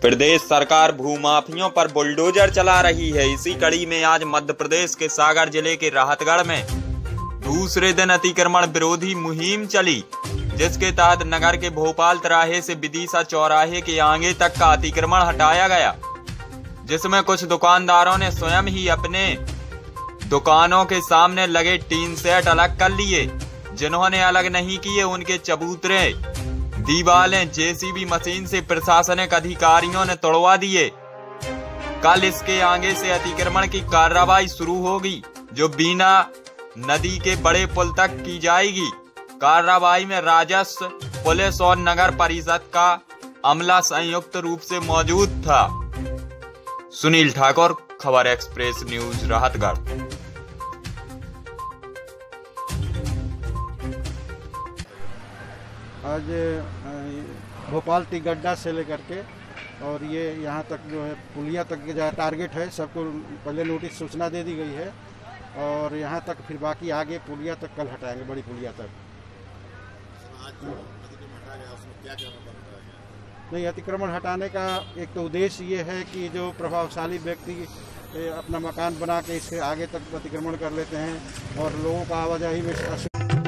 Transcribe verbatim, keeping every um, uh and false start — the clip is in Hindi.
प्रदेश सरकार भूमाफियों पर बुलडोजर चला रही है। इसी कड़ी में आज मध्य प्रदेश के सागर जिले के राहतगढ़ में दूसरे दिन अतिक्रमण विरोधी मुहिम चली, जिसके तहत नगर के भोपाल तिराहे से विदिशा चौराहे के आगे तक का अतिक्रमण हटाया गया, जिसमें कुछ दुकानदारों ने स्वयं ही अपने दुकानों के सामने लगे टीन सेट अलग कर लिए। जिन्होंने अलग नहीं किए उनके चबूतरे दीवारें जेसीबी मशीन से प्रशासनिक अधिकारियों ने तोड़वा दिए। कल इसके आगे से अतिक्रमण की कार्रवाई शुरू होगी, जो बीना नदी के बड़े पुल तक की जाएगी। कार्रवाई में राजस्व, पुलिस और नगर परिषद का अमला संयुक्त रूप से मौजूद था। सुनील ठाकुर, खबर एक्सप्रेस न्यूज, राहतगढ़। आज भोपाल तिगड्डा से लेकर के और ये यहाँ तक जो है पुलिया तक जो टारगेट है, सबको पहले नोटिस सूचना दे दी गई है और यहाँ तक फिर बाकी आगे पुलिया तक कल हटाएंगे, बड़ी पुलिया तक। नहीं, अतिक्रमण हटाने का एक तो उद्देश्य ये है कि जो प्रभावशाली व्यक्ति अपना मकान बना के इसके आगे तक अतिक्रमण कर लेते हैं और लोगों का आवाजाही में